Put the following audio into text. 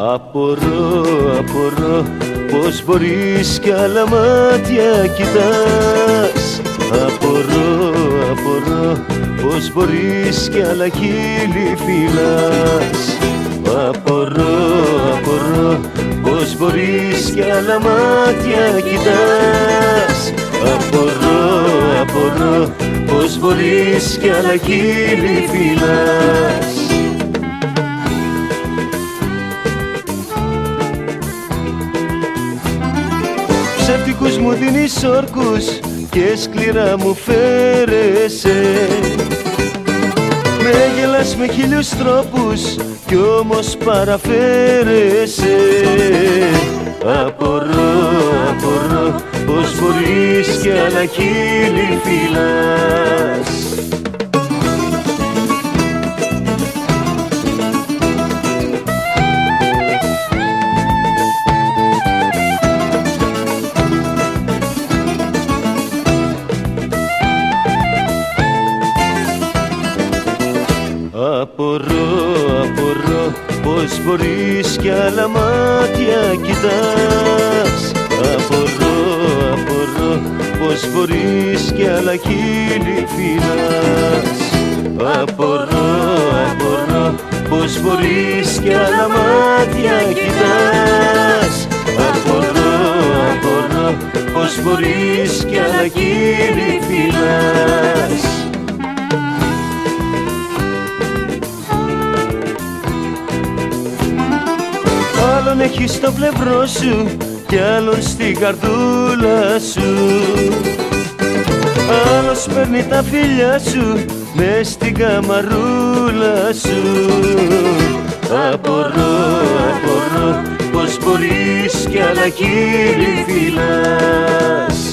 Απορώ πως μπορείς κι άλλα μάτια κοιτάς. Απορώ πως μπορείς κι άλλα χείλη φυλάς. Απορώ πως μπορείς κι άλλα μάτια κοιτάς. Απορώ πως μπορείς κι άλλα χείλη φυλάς. Ψεύτικους μου δίνεις όρκους και σκληρά μου φέρεσαι. Με γελάς με χίλιους τρόπους κι όμως παραφέρεσαι. Απορώ πως μπορείς κι άλλα χείλη φυλάς. Απορώ πως μπορείς κι άλλα μάτια κοιτάς. Απορώ πως μπορείς κι άλλα χείλη φυλάς. Απορώ πως μπορείς κι άλλα μάτια κοιτάς. Απορώ πως μπορείς κι άλλα χείλη φυλάς. Άλλον έχεις στο πλευρό σου κι άλλον στην καρδούλα σου. Άλλος παίρνει τα φιλιά σου μες στην καμαρούλα σου. Απορώ πως μπορείς κι άλλα χείλη φυλάς.